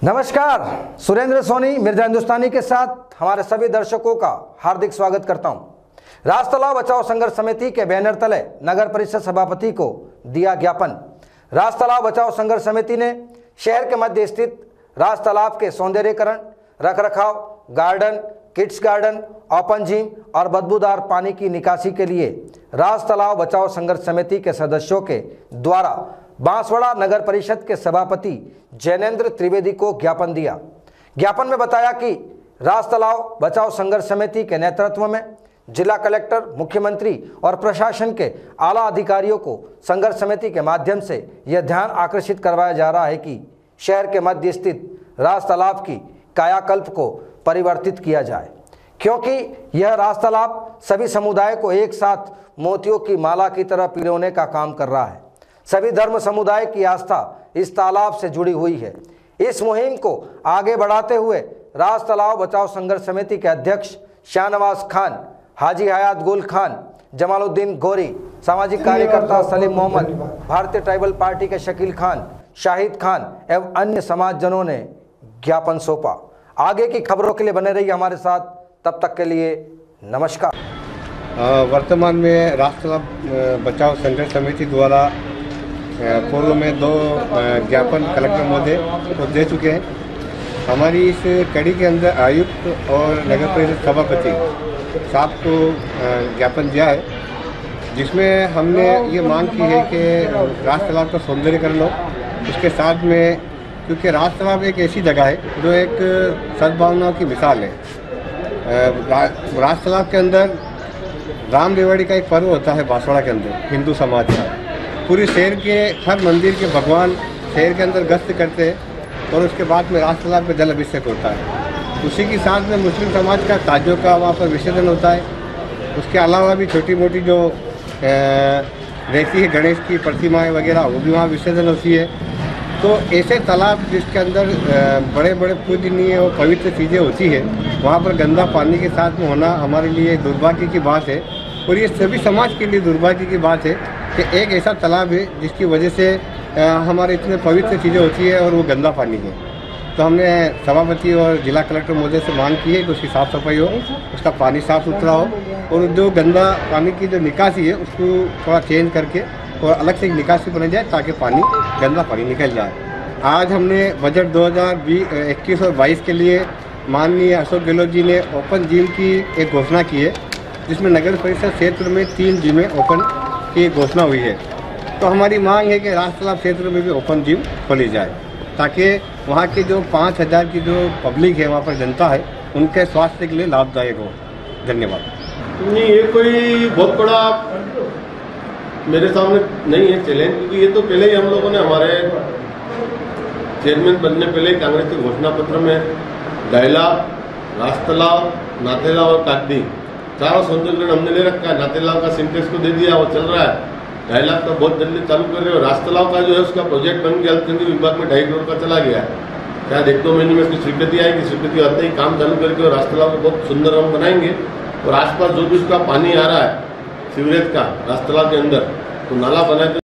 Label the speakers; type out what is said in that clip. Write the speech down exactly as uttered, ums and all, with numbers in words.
Speaker 1: नमस्कार, सुरेंद्र सोनी मिर्जा हिंदुस्तानी के साथ हमारे सभी दर्शकों का हार्दिक स्वागत करता हूं। राज तालाब बचाओ संघर्ष समिति के बैनर तले नगर परिषद सभापति को दिया ज्ञापन। राज तालाब बचाओ संघर्ष समिति ने शहर के मध्य स्थित राज तालाब के सौंदर्यीकरण, रखरखाव, garden, kids garden, open gym और बदबूदार पानी की निकासी के लिए राज तालाब बचाओ संघर्ष समिति के सदस्यों के द्वारा बांसवाड़ा नगर परिषद के सभापति जैनेन्द्र त्रिवेदी को ज्ञापन दिया। ज्ञापन में बताया कि राज तालाब बचाओ संघर्ष समिति के नेतृत्व में जिला कलेक्टर, मुख्यमंत्री और प्रशासन के आला अधिकारियों को संघर्ष समिति के माध्यम से यह ध्यान आकर्षित करवाया जा रहा है कि शहर के मध्य स्थित राज तालाब की कायाकल्प को परिवर्तित किया जाए, क्योंकि यह राज तालाब सभी समुदाय को एक साथ मोतियों की माला की तरह पिरोने का काम कर रहा है। सभी धर्म समुदाय की आस्था इस तालाब से जुड़ी हुई है। इस मुहिम को आगे बढ़ाते हुए राज तालाब बचाओ संघर्ष समिति के अध्यक्ष शाहनवाज खान, हाजी हयात गुल खान, जमालुद्दीन गोरी, सामाजिक कार्यकर्ता सलीम मोहम्मद, भारतीय ट्राइबल पार्टी के शकील खान, शाहिद खान एवं अन्य समाजजनों ने ज्ञापन सौंपा। आगे की खबरों के लिए बने रहिए हमारे साथ, तब तक के लिए नमस्कार।
Speaker 2: वर्तमान में राज तालाब बचाओ संघर्ष समिति द्वारा पूर्व में दो ज्ञापन कलेक्टर महोदय को दे चुके हैं। हमारी इस कड़ी के अंदर आयुक्त और नगर परिषद सभापति साहब को ज्ञापन दिया है, जिसमें हमने ये मांग की है कि राज तालाब का सौंदर्यीकरण हो। उसके साथ में, क्योंकि राज तालाब एक ऐसी जगह है जो एक सद्भावनाओं की मिसाल है। राज तालाब के अंदर राम रेवाड़ी का एक पर्व होता है बांसवाड़ा के अंदर, हिंदू समाज का। पूरी शहर के हर मंदिर के भगवान शहर के अंदर गश्त करते हैं और उसके बाद में राज तालाब में जल अभिषेक होता है। उसी के साथ में मुस्लिम समाज का ताजों का वहाँ पर विसर्जन होता है। उसके अलावा भी छोटी मोटी जो रहती है गणेश की प्रतिमाएं वगैरह, वो भी वहाँ विसर्जन होती है। तो ऐसे तालाब जिसके अंदर बड़े बड़े पूजनीय और पवित्र चीज़ें होती है, वहाँ पर गंदा पानी के साथ में होना हमारे लिए दुर्भाग्य की बात है। और ये सभी समाज के लिए दुर्भाग्य की बात है कि एक ऐसा तालाब है जिसकी वजह से हमारे इतने पवित्र चीज़ें होती है और वो गंदा पानी है। तो हमने सभापति और जिला कलेक्टर महोदय से मांग की है कि उसकी साफ़ सफाई हो, उसका पानी साफ सुथरा हो और जो गंदा पानी की जो निकासी है उसको थोड़ा चेंज करके और अलग से एक निकासी बनाई जाए ताकि पानी गंदा पानी निकल जाए। आज हमने बजट दो हज़ार बीस इक्कीस और बाईस के लिए माननीय अशोक गहलोत जी ने ओपन जिम की एक घोषणा की है, जिसमें नगर परिषद क्षेत्र में तीन जिमें ओपन की घोषणा हुई है। तो हमारी मांग है कि राज तालाब क्षेत्र में भी ओपन जिम खोली जाए, ताकि वहाँ के जो पाँच हज़ार की जो पब्लिक है, वहाँ पर जनता है, उनके स्वास्थ्य के लिए लाभदायक हो। धन्यवाद।
Speaker 3: नहीं, ये कोई बहुत बड़ा मेरे सामने नहीं है चैलेंज, क्योंकि ये तो पहले ही हम लोगों ने हमारे चेयरमैन बनने पहले कांग्रेस के घोषणा पत्र में डायला, राज तालाब, नातेलाव और काकदी चारों सौंदर्यीकरण हमने ले रखा है। नातेलाव का सिंटेक्स को दे दिया, वो चल रहा है। ढाई लाख का बहुत जल्दी चालू कर रहे हो। राज तालाब का जो है उसका प्रोजेक्ट बन गया, अल्पसंख्यक विभाग में ढाई करोड़ का चला गया है। शायद एक दो महीने में उसकी स्वीकृति आएगी। स्वीकृति आते ही काम चालू करके और राज तालाब को बहुत सुंदर हम बनाएंगे। और आसपास जो भी उसका पानी आ रहा है सीवरेज का राज तालाब के अंदर, तो नाला बना